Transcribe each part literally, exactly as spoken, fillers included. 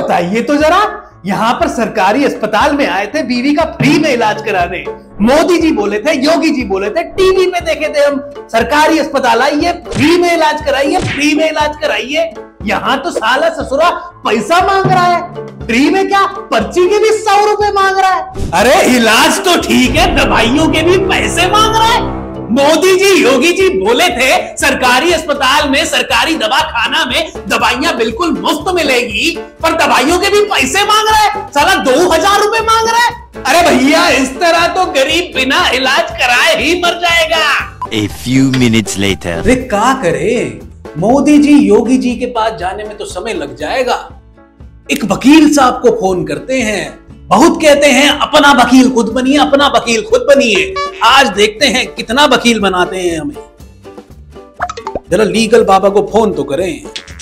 बताइए तो जरा, यहाँ पर सरकारी अस्पताल में आए थे बीवी का फ्री में इलाज कराने। मोदी जी बोले थे, योगी जी बोले थे, टीवी पे देखे थे हम, सरकारी अस्पताल आइए, फ्री में इलाज कराइए, फ्री में इलाज कराइए। यहाँ तो साला ससुरा पैसा मांग रहा है, फ्री में क्या, पर्ची के भी सौ रुपए मांग रहा है। अरे इलाज तो ठीक है, दवाइयों के भी पैसे मांग रहा है। मोदी जी योगी जी बोले थे सरकारी अस्पताल में, सरकारी दवा खाना में दवाइयां बिल्कुल मुफ्त मिलेगी, पर दवाइयों के भी पैसे मांग रहा है, साला दो हजार रुपए मांग रहा है। अरे भैया इस तरह तो गरीब बिना इलाज कराए ही मर जाएगा। A few minutes later. अरे क्या करे, मोदी जी योगी जी के पास जाने में तो समय लग जाएगा। एक वकील साहब को फोन करते हैं, बहुत कहते हैं अपना वकील खुद बनिए, अपना वकील खुद बनिए। आज देखते हैं कितना वकील बनाते हैं हमें। जरा लीगल बाबा को फोन तो करें।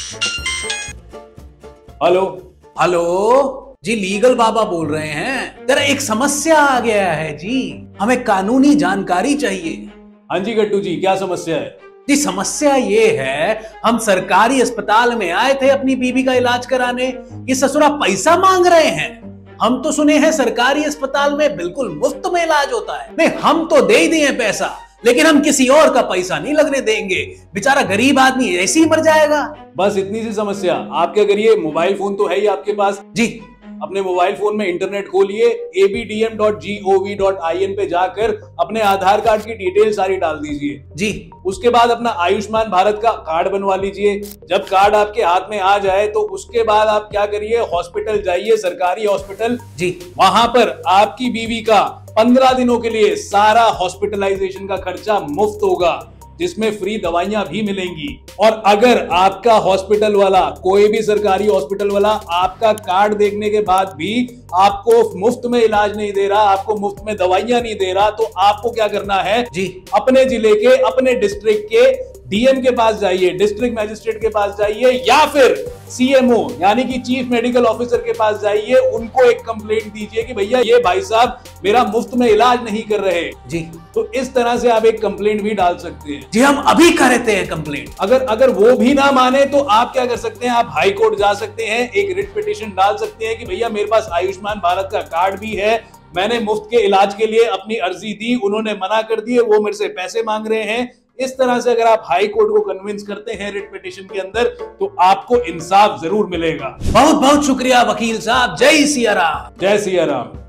हेलो हेलो जी, लीगल बाबा बोल रहे हैं। जरा एक समस्या आ गया है जी, हमें कानूनी जानकारी चाहिए। हाँ जी गट्टू जी, क्या समस्या है? जी समस्या ये है, हम सरकारी अस्पताल में आए थे अपनी बीवी का इलाज कराने, ये ससुरा पैसा मांग रहे हैं। हम तो सुने हैं सरकारी अस्पताल में बिल्कुल मुफ्त में इलाज होता है। नहीं, हम तो दे ही दिए पैसा, लेकिन हम किसी और का पैसा नहीं लगने देंगे। बेचारा गरीब आदमी ऐसे ही मर जाएगा। बस इतनी सी समस्या। आप क्या करिए, मोबाइल फोन तो है ही आपके पास जी, अपने मोबाइल फोन में इंटरनेट खोलिए, A B D M dot G O V dot I N पे जाकर अपने आधार कार्ड की डिटेल सारी डाल दीजिए जी। उसके बाद अपना आयुष्मान भारत का कार्ड बनवा लीजिए। जब कार्ड आपके हाथ में आ जाए तो उसके बाद आप क्या करिए, हॉस्पिटल जाइए, सरकारी हॉस्पिटल जी। वहां पर आपकी बीवी का पंद्रह दिनों के लिए सारा हॉस्पिटलाइजेशन का खर्चा मुफ्त होगा, जिसमें फ्री दवाइयां भी मिलेंगी। और अगर आपका हॉस्पिटल वाला, कोई भी सरकारी हॉस्पिटल वाला आपका कार्ड देखने के बाद भी आपको मुफ्त में इलाज नहीं दे रहा, आपको मुफ्त में दवाइयां नहीं दे रहा, तो आपको क्या करना है जी, अपने जिले के, अपने डिस्ट्रिक्ट के डी एम के पास जाइए, डिस्ट्रिक्ट मैजिस्ट्रेट के पास जाइए, या फिर सी एम ओ यानी कि चीफ मेडिकल ऑफिसर के पास जाइए। उनको एक कंप्लेंट दीजिए कि भैया ये भाई साहब मेरा मुफ्त में इलाज नहीं कर रहे जी। तो इस तरह से आप एक कंप्लेंट भी डाल सकते हैं जी। हम अभी कर रहे हैं कंप्लेंट। अगर अगर वो भी ना माने तो आप क्या कर सकते हैं, आप हाई कोर्ट जा सकते हैं, एक रिट पिटीशन डाल सकते हैं कि भैया मेरे पास आयुष्मान भारत का कार्ड भी है, मैंने मुफ्त के इलाज के लिए अपनी अर्जी दी, उन्होंने मना कर दिए, वो मेरे से पैसे मांग रहे हैं। इस तरह से अगर आप हाई कोर्ट को कन्विंस करते हैं रिट पिटीशन के अंदर, तो आपको इंसाफ जरूर मिलेगा। बहुत बहुत शुक्रिया वकील साहब। जय सिया राम। जय सिया राम।